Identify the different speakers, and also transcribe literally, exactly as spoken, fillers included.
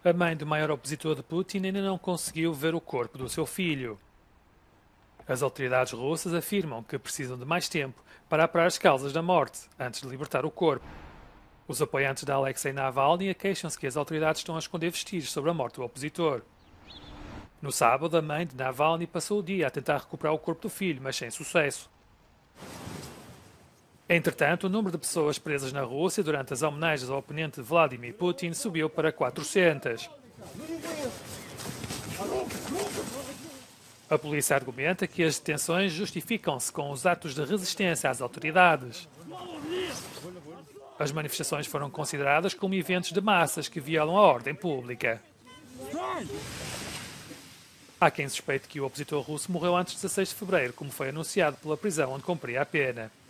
Speaker 1: A mãe do maior opositor de Putin ainda não conseguiu ver o corpo do seu filho. As autoridades russas afirmam que precisam de mais tempo para apurar as causas da morte, antes de libertar o corpo. Os apoiantes de Alexei Navalny queixam-se que as autoridades estão a esconder vestígios sobre a morte do opositor. No sábado, a mãe de Navalny passou o dia a tentar recuperar o corpo do filho, mas sem sucesso. Entretanto, o número de pessoas presas na Rússia durante as homenagens ao oponente Vladimir Putin subiu para quatrocentas. A polícia argumenta que as detenções justificam-se com os atos de resistência às autoridades. As manifestações foram consideradas como eventos de massas que violam a ordem pública. Há quem suspeite que o opositor russo morreu antes de dezasseis de fevereiro, como foi anunciado pela prisão onde cumpria a pena.